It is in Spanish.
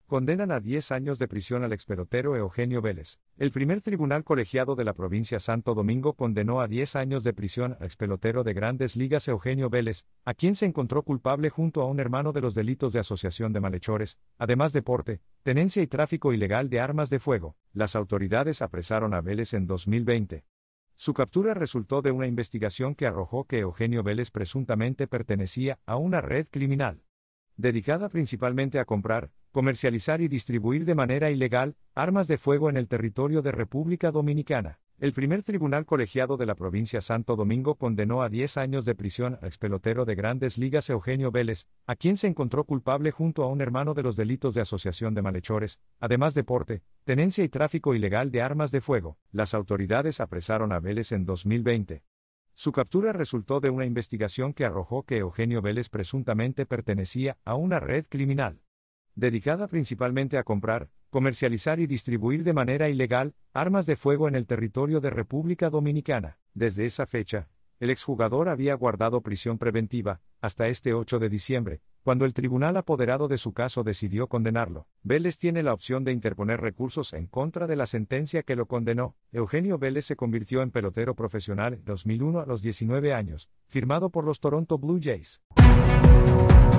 Condenan a 10 años de prisión al expelotero Eugenio Vélez. El primer tribunal colegiado de la provincia Santo Domingo condenó a 10 años de prisión al expelotero de Grandes Ligas Eugenio Vélez, a quien se encontró culpable junto a un hermano de los delitos de asociación de malhechores, además de porte, tenencia y tráfico ilegal de armas de fuego. Las autoridades apresaron a Vélez en 2020. Su captura resultó de una investigación que arrojó que Eugenio Vélez presuntamente pertenecía a una red criminal dedicada principalmente a comprar, comercializar y distribuir de manera ilegal armas de fuego en el territorio de República Dominicana. El primer tribunal colegiado de la provincia Santo Domingo condenó a 10 años de prisión al expelotero de Grandes Ligas Eugenio Vélez, a quien se encontró culpable junto a un hermano de los delitos de asociación de malhechores, además de porte, tenencia y tráfico ilegal de armas de fuego. Las autoridades apresaron a Vélez en 2020. Su captura resultó de una investigación que arrojó que Eugenio Vélez presuntamente pertenecía a una red criminal dedicada principalmente a comprar, comercializar y distribuir de manera ilegal armas de fuego en el territorio de República Dominicana. Desde esa fecha, el exjugador había guardado prisión preventiva, hasta este 8 de diciembre, cuando el tribunal apoderado de su caso decidió condenarlo. Vélez tiene la opción de interponer recursos en contra de la sentencia que lo condenó. Eugenio Vélez se convirtió en pelotero profesional en 2001 a los 19 años, firmado por los Toronto Blue Jays.